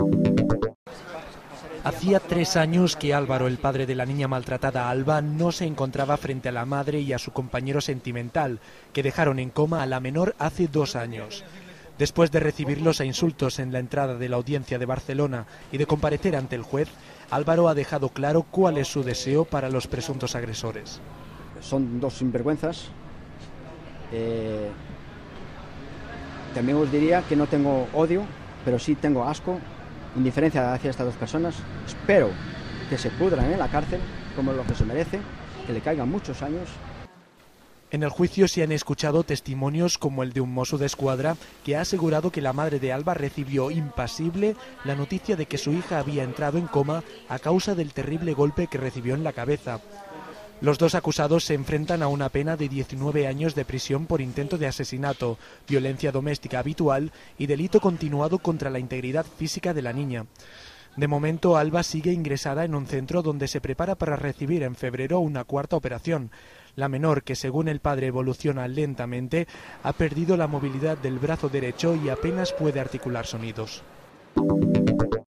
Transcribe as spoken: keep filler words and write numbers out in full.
Hacía tres años que Álvaro, el padre de la niña maltratada Alba, no se encontraba frente a la madre y a su compañero sentimental, que dejaron en coma a la menor hace dos años. Después de recibirlos a insultos en la entrada de la audiencia de Barcelona y de comparecer ante el juez, Álvaro ha dejado claro cuál es su deseo para los presuntos agresores. Son dos sinvergüenzas. Eh, también os diría que no tengo odio, pero sí tengo asco, indiferencia hacia estas dos personas. Espero que se pudran en la cárcel como lo que se merece, que le caigan muchos años. En el juicio se han escuchado testimonios como el de un mosso d'escuadra que ha asegurado que la madre de Alba recibió impasible la noticia de que su hija había entrado en coma a causa del terrible golpe que recibió en la cabeza. Los dos acusados se enfrentan a una pena de diecinueve años de prisión por intento de asesinato, violencia doméstica habitual y delito continuado contra la integridad física de la niña. De momento, Alba sigue ingresada en un centro donde se prepara para recibir en febrero una cuarta operación. La menor, que según el padre evoluciona lentamente, ha perdido la movilidad del brazo derecho y apenas puede articular sonidos.